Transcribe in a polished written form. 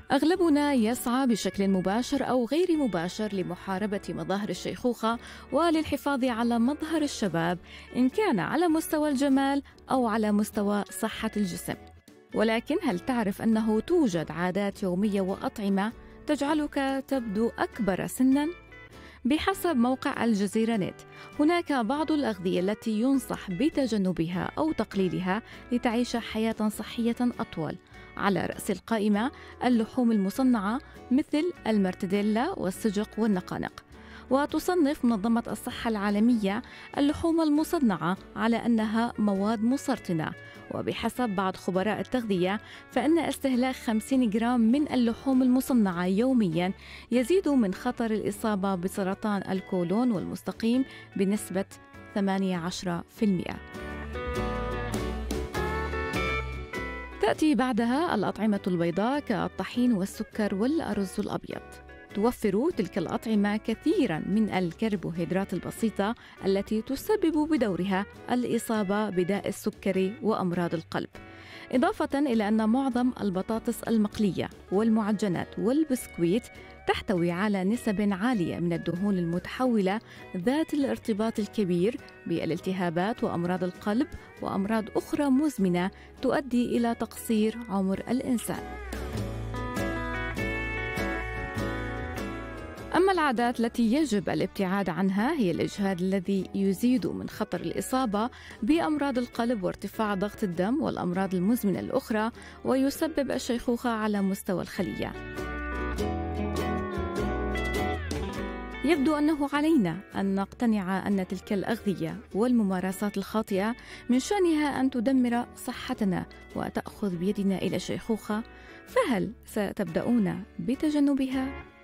أغلبنا يسعى بشكل مباشر أو غير مباشر لمحاربة مظاهر الشيخوخة وللحفاظ على مظهر الشباب، إن كان على مستوى الجمال أو على مستوى صحة الجسم. ولكن هل تعرف أنه توجد عادات يومية وأطعمة تجعلك تبدو أكبر سناً؟ بحسب موقع الجزيرة نت، هناك بعض الأغذية التي ينصح بتجنبها أو تقليلها لتعيش حياة صحية أطول. على رأس القائمة اللحوم المصنعة مثل المرتديلا والسجق والنقانق. وتصنف منظمة الصحة العالمية اللحوم المصنعة على أنها مواد مسرطنة، وبحسب بعض خبراء التغذية فإن استهلاك 50 جرام من اللحوم المصنعة يومياً يزيد من خطر الإصابة بسرطان الكولون والمستقيم بنسبة 18%. تأتي بعدها الأطعمة البيضاء كالطحين والسكر والأرز الأبيض. توفر تلك الأطعمة كثيراً من الكربوهيدرات البسيطة التي تسبب بدورها الإصابة بداء السكري وأمراض القلب، إضافة إلى أن معظم البطاطس المقلية والمعجنات والبسكويت تحتوي على نسب عالية من الدهون المتحولة ذات الارتباط الكبير بالالتهابات وأمراض القلب وأمراض أخرى مزمنة تؤدي إلى تقصير عمر الإنسان. أما العادات التي يجب الابتعاد عنها هي الإجهاد الذي يزيد من خطر الإصابة بأمراض القلب وارتفاع ضغط الدم والأمراض المزمنة الأخرى، ويسبب الشيخوخة على مستوى الخلية. يبدو أنه علينا أن نقتنع أن تلك الأغذية والممارسات الخاطئة من شأنها أن تدمر صحتنا وتأخذ بيدنا إلى الشيخوخة، فهل ستبدأون بتجنبها؟